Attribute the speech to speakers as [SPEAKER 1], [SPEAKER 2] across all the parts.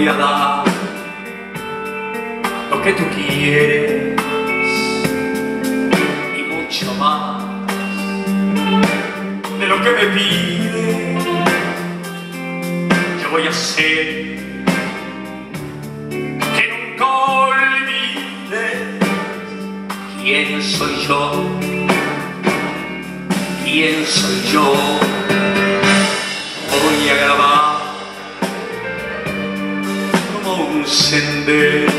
[SPEAKER 1] voy a dar lo que tú quieres y mucho más de lo que me pides. Yo voy a hacer que nunca olvides quién soy yo, quién soy yo. Voy a grabar como un sendero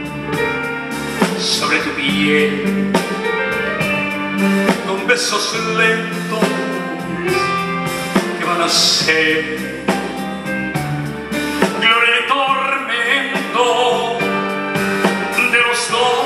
[SPEAKER 1] sobre tu piel, con besos lentos que van a ser gloria y tormento de los dos.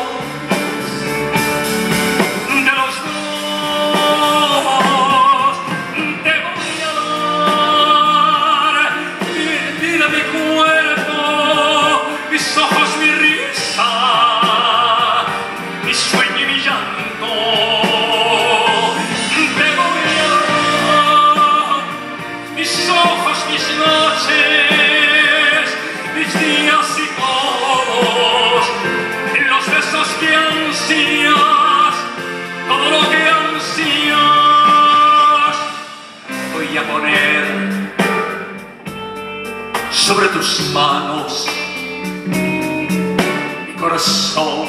[SPEAKER 1] Sobre tus manos mi corazón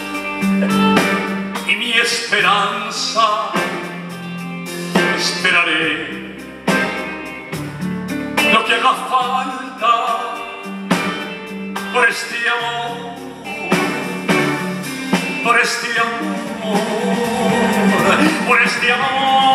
[SPEAKER 1] y mi esperanza. Esperaré lo que haga falta por este amor, por este amor, por este amor.